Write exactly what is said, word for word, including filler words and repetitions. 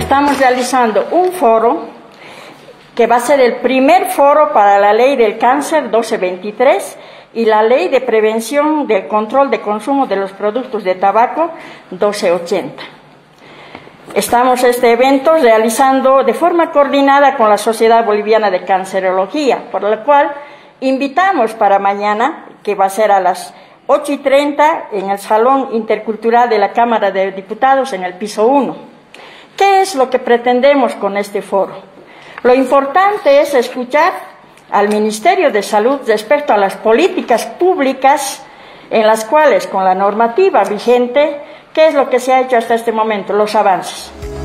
estamos realizando un foro que va a ser el primer foro para la Ley del Cáncer doce veintitrés y la Ley de Prevención del Control de Consumo de los Productos de Tabaco doce ochenta. Estamos este evento realizando de forma coordinada con la Sociedad Boliviana de Cancerología, por lo cual invitamos para mañana, que va a ser a las ocho y treinta en el Salón Intercultural de la Cámara de Diputados en el piso uno. ¿Qué es lo que pretendemos con este foro? Lo importante es escuchar al Ministerio de Salud respecto a las políticas públicas en las cuales, con la normativa vigente, ¿qué es lo que se ha hecho hasta este momento? Los avances.